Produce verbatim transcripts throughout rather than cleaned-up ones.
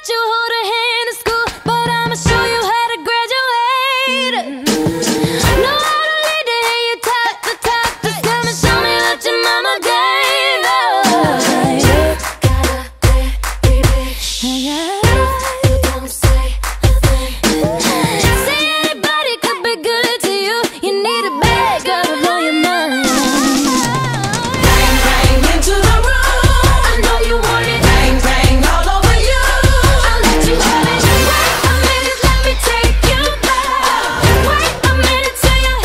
let you hold her hand in school, but I'ma show you how to graduate. Know how to lead to hear you top the top. Just come and show me what your mama gave us. Don't say a thing. Say anybody could be good to you. You need a bad girl to blow your mind. Bang, bang into the room. I know you want it. Bang, bang all over you. I'll let you have it. Wait a minute, let me take you back. Wait a minute till you.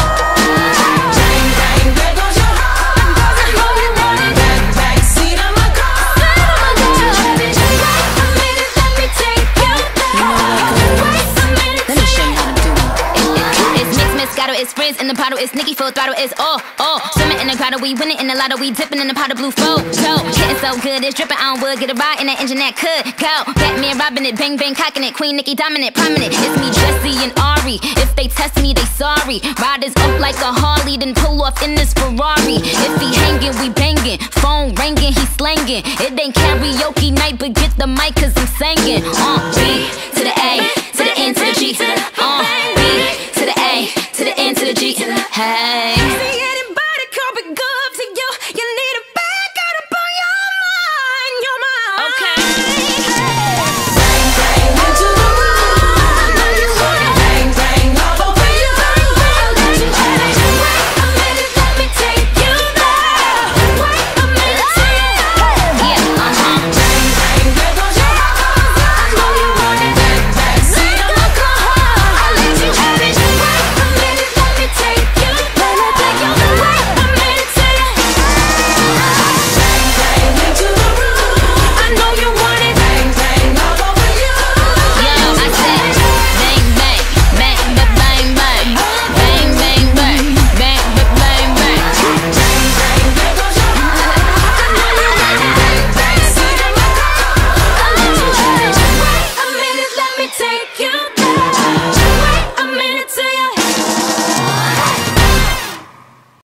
Bang, bang, there goes your heart. I know you want it. Back, back seat of my car. I'll let you have it. Wait a minute, let me take you back. Wait a minute Let me show you how to do it. It's mix, Moscato, it's Frizz in the bottle, it's Nicki full throttle, it's all, all. Swimming in the grotto, we winning in the lotto, we dipping in the pot of blue photo. Getting so good, it's dripping on wood, get a ride in that engine that could go. Batman robbing it, bang bang cocking it, Queen Nicki dominant, prominent. It's me, Jesse and Ari. If they test me, they sorry. Riders up like a Harley, then pull off in this Ferrari. If he hanging, we banging. Phone ringing, he slanging. It ain't karaoke night, but get the mic 'cause I'm singing. Uh, B to the A, to the N to the G. Uh, B to the A, to the N to the G. Hey. See anybody could be good to you. You need a bad girl to blow your mind, your mind. Okay. Bang, bang into the room. I know you want it. Bang, bang all over you. I'll let you have it. Wait a minute, let me take you back. Wait a minute till you. Yeah, uh-huh. Bang, bang, there goes your heart. I know you want it. Back, back seat of my car. I'll let you have it. Wait a minute, let me take you. Let me take you. Wait a minute till you. Bang, bang into the room. I know you want it. Bang, bang all over you. Yo, I said bang bang, bang ba bang bang, bang bang bang, bang ba bang bang. Bang, bang, there goes your heart. Back, back seat of my car. I'll let you have it. Wait a minute, let me take you.